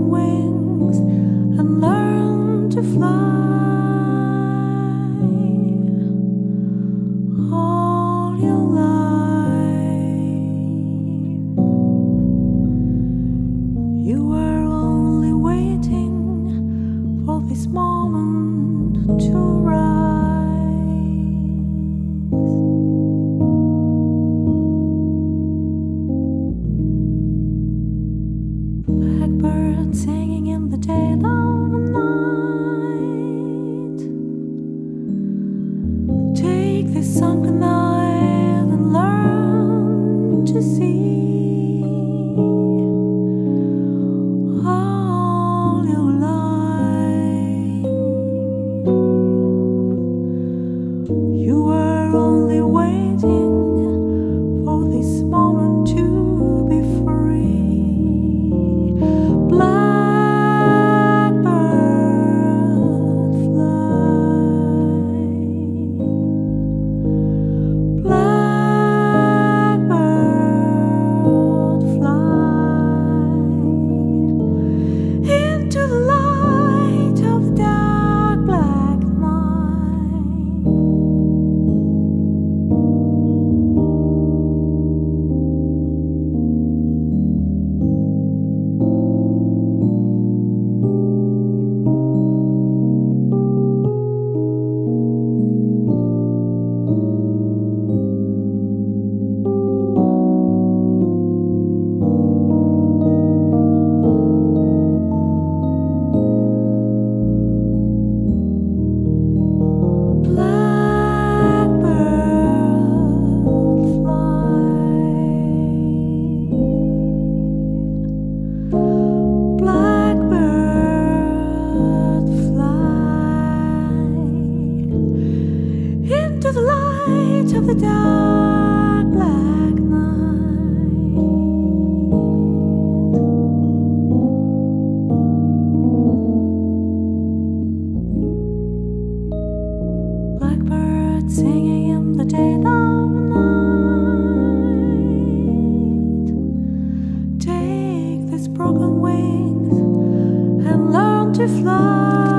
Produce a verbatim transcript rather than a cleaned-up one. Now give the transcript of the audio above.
broken wings and learn to fly. All your life, you were only waiting for this moment to rise. Blackbird singing in the dead of the night. Take this sunken night and learn to see. All your life, you were only waiting for this moment to be free. Blackbird fly, blackbird fly into the light of the dark black night. To the light of the dark black night. Blackbird singing in the dead of night. Take these broken wings and learn to fly.